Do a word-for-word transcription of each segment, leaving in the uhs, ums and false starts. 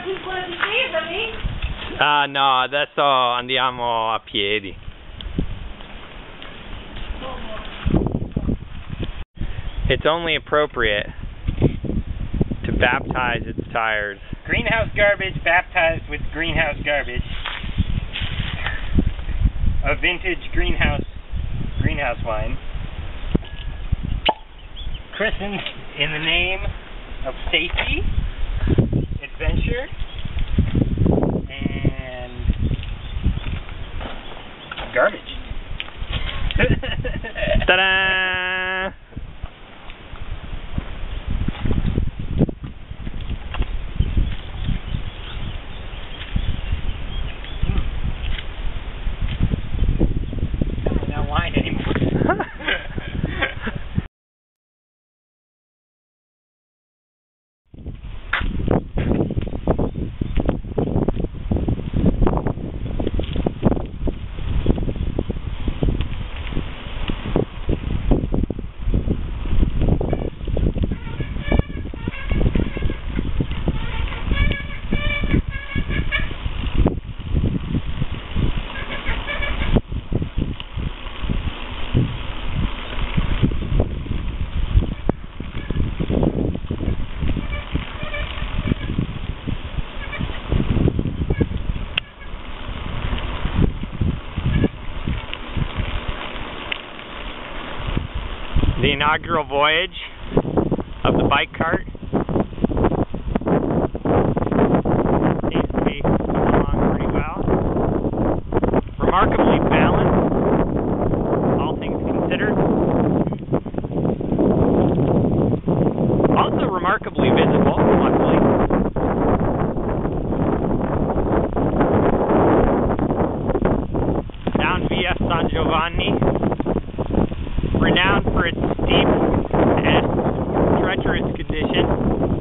piccola difesa, vedi? Ah no, adesso andiamo a piedi. It's only appropriate to baptize its tires. Greenhouse garbage baptized with greenhouse garbage. A vintage greenhouse greenhouse wine. Christened in the name of safety, adventure, and garbage. Ta-da! Not wine anymore. The inaugural voyage of the bike cart seems to be going along pretty well. Remarkably balanced, all things considered. Also remarkably visible, luckily. Down via San Giovanni, renowned for its steep and treacherous condition.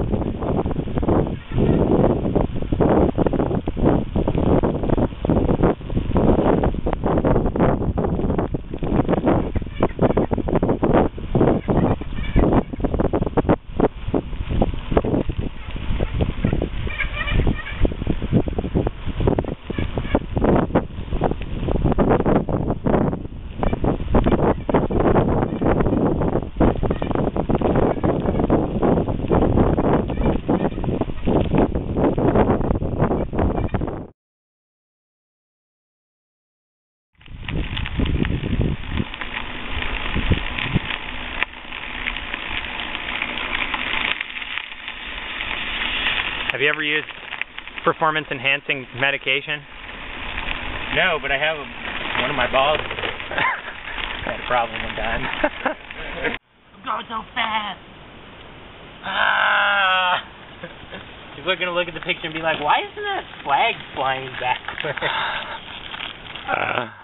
Have you ever used performance-enhancing medication? No, but I have a, one of my balls. Had a problem one time. I'm going so fast. Ah! People are gonna look at the picture and be like, "Why isn't that flag flying backwards?" uh.